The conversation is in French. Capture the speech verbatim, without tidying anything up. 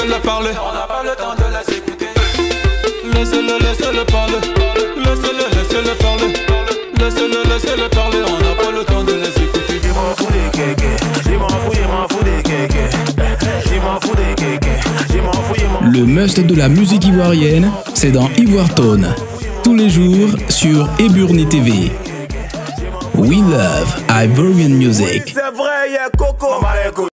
laissez-le parler. On n'a pas le temps de les écouter. Laissez-le, laissez-le parler. Laissez-le, laissez-le parler. Laissez-le, laissez-le parler. On n'a pas le temps de les écouter. Je m'en fous des kékés. Je m'en fous, je m'en fous des kékés. Je m'en fous des kékés. Je m'en fous, je m'en fous. Le must de la musique ivoirienne, c'est dans Ivoire Tone. Tous les jours sur Eburni T V. We love Ivorian music. C'est vrai, y'a Coco.